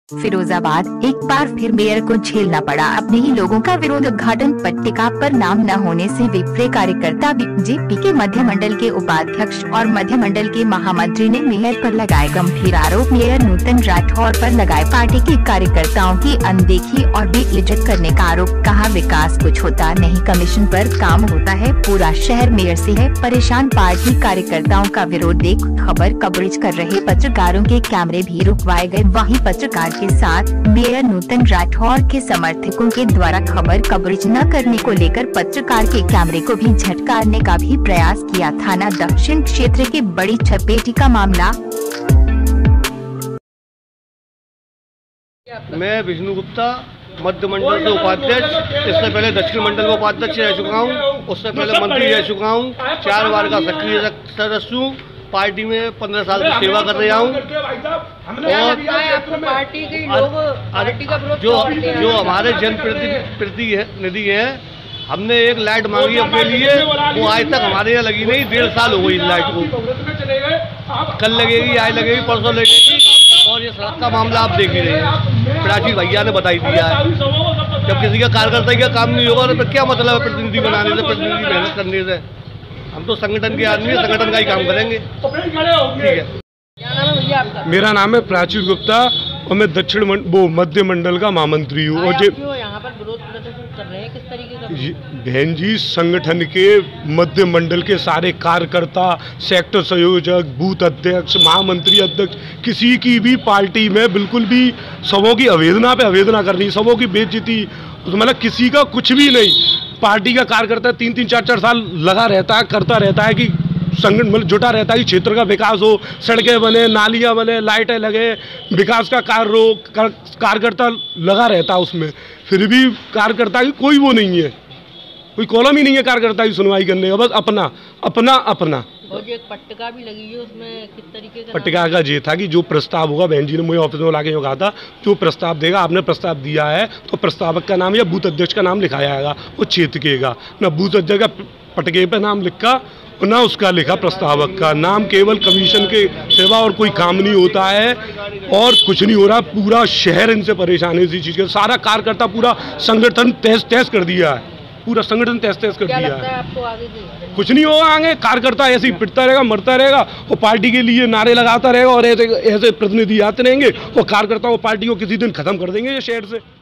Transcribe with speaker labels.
Speaker 1: फिरोजाबाद एक बार फिर मेयर को झेलना पड़ा अपने ही लोगों का विरोध। उद्घाटन पट्टिका पर नाम न होने से विप्रे कार्यकर्ता बीजेपी के मध्य मंडल के उपाध्यक्ष और मध्य मंडल के महामंत्री ने मेयर पर लगाए गंभीर आरोप। मेयर नूतन राठौर पर लगाए पार्टी के कार्यकर्ताओं की अनदेखी और बेइज्जत करने का आरोप। कहा विकास कुछ होता नहीं, कमीशन पर काम होता है, पूरा शहर मेयर से है परेशान। पार्टी कार्यकर्ताओं का विरोध देख खबर कवरेज कर रहे पत्रकारों के कैमरे भी रुकवाए गए। वहीं पत्रकार के साथ मेयर नूतन राठौर के समर्थकों के द्वारा खबर कवरेज न करने को लेकर पत्रकार के कैमरे को भी झटकारने का भी प्रयास किया। थाना दक्षिण क्षेत्र के बड़ी छपेटी का मामला।
Speaker 2: मैं विष्णु गुप्ता मध्य मंडल के उपाध्यक्ष, इससे पहले दक्षिण मंडल का उपाध्यक्ष रह चुका हूँ, उससे पहले मंत्री रह चुका हूँ, 4 बार का सक्रिय सदस्य हूँ, पार्टी में 15 साल की सेवा कर रहा हूँ। और
Speaker 3: पार्टी के लोग पार्टी का
Speaker 2: जो हमारे जनप्रतिनिधि है, हमने एक लाइट मांगी अपने लिए, वो आज तक हमारे यहाँ लगी नहीं। 1.5 साल हो गई इस लाइट को। कल लगेगी, आज लगेगी, परसों लगेगी। और ये सड़क का मामला आप देख ही रहे हैं, प्राची भैया ने बताई दिया है। जब किसी का कार्यकर्ता का काम नहीं होगा तो फिर क्या मतलब है प्रतिनिधि बनाने से, प्रतिनिधि मेहनत करने से? हम तो संगठन के आदमी हैं, संगठन का ही काम करेंगे। ठीक है।
Speaker 3: क्या नाम है भैया आपका?
Speaker 4: मेरा नाम है प्राची गुप्ता और मैं मध्य मंडल का महामंत्री हूँ। और
Speaker 3: यहाँ पर विरोध प्रदर्शन कर रहे हैं, किस तरीके का?
Speaker 4: बहन जी, संगठन के मध्य मंडल के सारे कार्यकर्ता, सेक्टर संयोजक, बूथ अध्यक्ष, महामंत्री अध्यक्ष, किसी की भी पार्टी में बिल्कुल भी सबों की अवेदना पे अवेदना करनी, सबों की बेइज्जती, मतलब किसी का कुछ भी नहीं। पार्टी का कार्यकर्ता 3-3, 4-4 साल लगा रहता है, करता रहता है कि संगठन मतलब जुटा रहता है कि क्षेत्र का विकास हो, सड़कें बने, नालियां बने, लाइटें लगे, विकास का कार्य हो, कार्यकर्ता लगा रहता है उसमें। फिर भी कार्यकर्ता की कोई वो नहीं है, कोई कॉलम ही नहीं है कार्यकर्ता की सुनवाई करने का, बस अपना अपना अपना।
Speaker 3: और जो एक पट्टिका भी लगी है, उसमें किस तरीके का?
Speaker 4: पट्टिका का ये था कि जो प्रस्ताव होगा, बहन जी ने मुझे ऑफिस में लाके कहा था, जो प्रस्ताव देगा, आपने प्रस्ताव दिया है तो प्रस्तावक का नाम या बूथ अध्यक्ष का नाम लिखाया जाएगा, वो क्षेत्र केगा ना बूथ अध्यक्ष का पट्टिके पे नाम लिखा और ना उसका लिखा प्रस्तावक का नाम। केवल कमीशन के सेवा और कोई काम नहीं होता है और कुछ नहीं हो रहा। पूरा शहर इनसे परेशान है इसी चीज़ के। सारा कार्यकर्ता, पूरा संगठन तहस कर दिया है, पूरा संगठन तहस कर दिया है।
Speaker 3: आपको आगे
Speaker 4: कुछ नहीं होगा, आगे कार्यकर्ता ऐसे ही पिटता रहेगा, मरता रहेगा और पार्टी के लिए नारे लगाता रहेगा और ऐसे प्रतिनिधि आते रहेंगे और कार्यकर्ता वो पार्टी को किसी दिन खत्म कर देंगे ये शहर से।